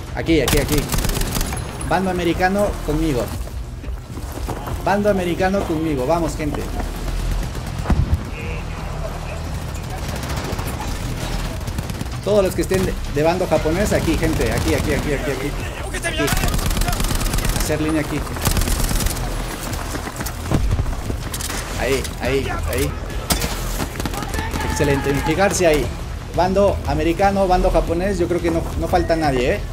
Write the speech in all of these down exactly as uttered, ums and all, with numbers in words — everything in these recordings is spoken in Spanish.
Aquí, aquí, aquí. Bando americano conmigo. Bando americano conmigo. Vamos, gente. Todos los que estén de, de bando japonés, aquí, gente. Aquí, aquí, aquí, aquí, aquí. Aquí. Hacer línea aquí. Ahí, ahí, ahí. Excelente. Fijarse ahí. Bando americano, bando japonés. Yo creo que no, no falta nadie, ¿eh?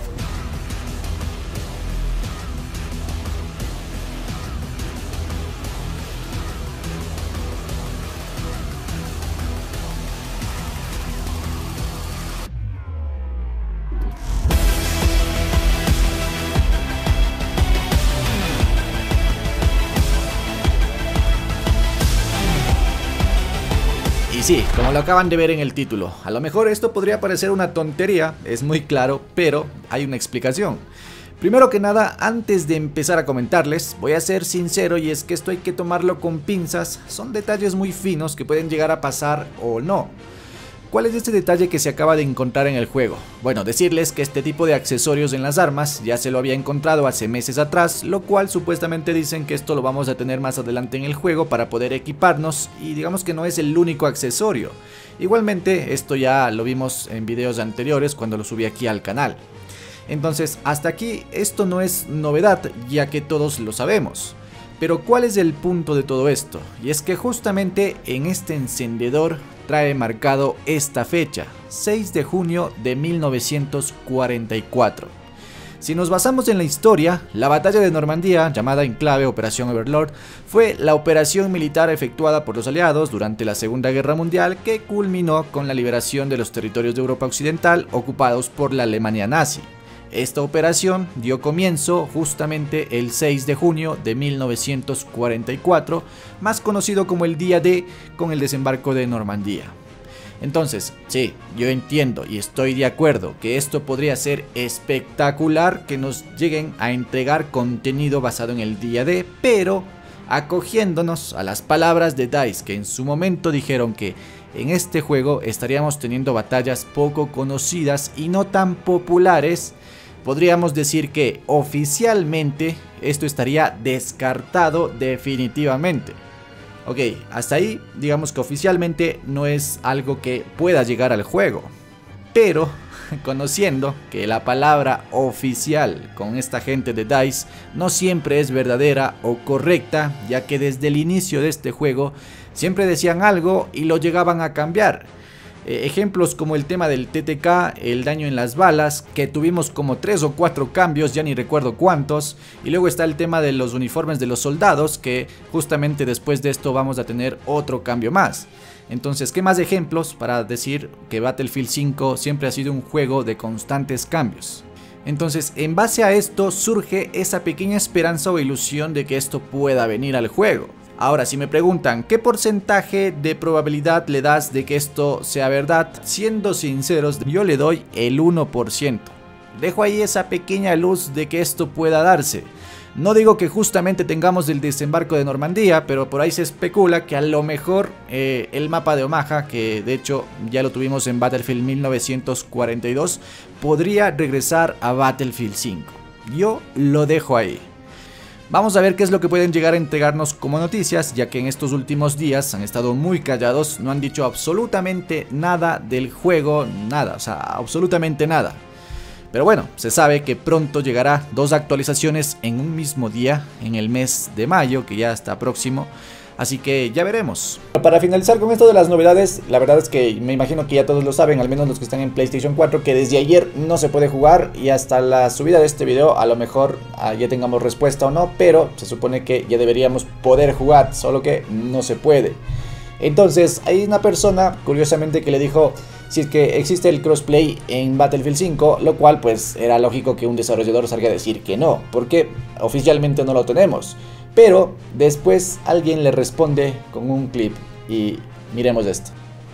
Y sí, como lo acaban de ver en el título, a lo mejor esto podría parecer una tontería, es muy claro, pero hay una explicación. Primero que nada, antes de empezar a comentarles, voy a ser sincero y es que esto hay que tomarlo con pinzas, son detalles muy finos que pueden llegar a pasar o no. ¿Cuál es este detalle que se acaba de encontrar en el juego? Bueno, decirles que este tipo de accesorios en las armas ya se lo había encontrado hace meses atrás, lo cual supuestamente dicen que esto lo vamos a tener más adelante en el juego para poder equiparnos y digamos que no es el único accesorio. Igualmente esto ya lo vimos en videos anteriores cuando lo subí aquí al canal. Entonces hasta aquí esto no es novedad ya que todos lo sabemos. Pero ¿cuál es el punto de todo esto? Y es que justamente en este encendedor trae marcado esta fecha, seis de junio de mil novecientos cuarenta y cuatro. Si nos basamos en la historia, la batalla de Normandía, llamada en clave Operación Overlord, fue la operación militar efectuada por los aliados durante la Segunda Guerra Mundial que culminó con la liberación de los territorios de Europa Occidental ocupados por la Alemania nazi. Esta operación dio comienzo justamente el seis de junio de mil novecientos cuarenta y cuatro, más conocido como el día D, con el desembarco de Normandía. Entonces, sí, yo entiendo y estoy de acuerdo que esto podría ser espectacular que nos lleguen a entregar contenido basado en el día D, pero acogiéndonos a las palabras de DICE que en su momento dijeron que en este juego estaríamos teniendo batallas poco conocidas y no tan populares, podríamos decir que oficialmente esto estaría descartado definitivamente. Ok, hasta ahí digamos que oficialmente no es algo que pueda llegar al juego. Pero conociendo que la palabra oficial con esta gente de DICE no siempre es verdadera o correcta, ya que desde el inicio de este juego siempre decían algo y lo llegaban a cambiar. Eh, ejemplos como el tema del T T K, el daño en las balas, que tuvimos como tres o cuatro cambios, ya ni recuerdo cuántos. Y luego está el tema de los uniformes de los soldados, que justamente después de esto vamos a tener otro cambio más. Entonces, ¿qué más ejemplos para decir que Battlefield cinco siempre ha sido un juego de constantes cambios? Entonces, en base a esto surge esa pequeña esperanza o ilusión de que esto pueda venir al juego. Ahora, si me preguntan ¿qué porcentaje de probabilidad le das de que esto sea verdad? Siendo sinceros, yo le doy el uno por ciento. Dejo ahí esa pequeña luz de que esto pueda darse. No digo que justamente tengamos el desembarco de Normandía, pero por ahí se especula que a lo mejor eh, el mapa de Omaha, que de hecho ya lo tuvimos en Battlefield mil novecientos cuarenta y dos, podría regresar a Battlefield cinco. Yo lo dejo ahí. Vamos a ver qué es lo que pueden llegar a entregarnos como noticias, ya que en estos últimos días han estado muy callados, no han dicho absolutamente nada del juego, nada, o sea, absolutamente nada. Pero bueno, se sabe que pronto llegará dos actualizaciones en un mismo día, en el mes de mayo, que ya está próximo. Así que ya veremos. Para finalizar con esto de las novedades, la verdad es que me imagino que ya todos lo saben, al menos los que están en PlayStation cuatro, que desde ayer no se puede jugar y hasta la subida de este video a lo mejor ah, ya tengamos respuesta o no, pero se supone que ya deberíamos poder jugar, solo que no se puede. Entonces hay una persona curiosamente que le dijo si es que existe el crossplay en Battlefield cinco, lo cual pues era lógico que un desarrollador salga a decir que no, porque oficialmente no lo tenemos. Pero después alguien le responde con un clip y miremos esto.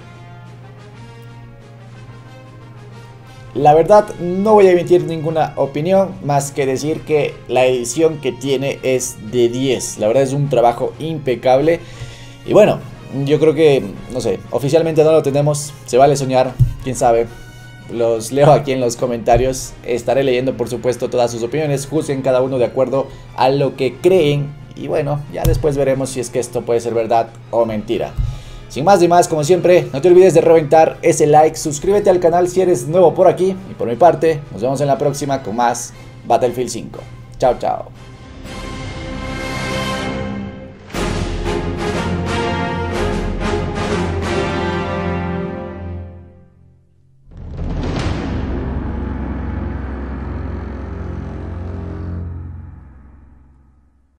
La verdad no voy a emitir ninguna opinión más que decir que la edición que tiene es de diez. La verdad es un trabajo impecable. Y bueno, yo creo que, no sé, oficialmente no lo tenemos. Se vale soñar, quién sabe. los leo aquí en los comentarios. Estaré leyendo por supuesto todas sus opiniones. Juzguen cada uno de acuerdo a lo que creen. Y bueno, ya después veremos si es que esto puede ser verdad o mentira. Sin más ni más, como siempre, no te olvides de reventar ese like. Suscríbete al canal si eres nuevo por aquí. Y por mi parte, nos vemos en la próxima con más Battlefield cinco. Chao, chao.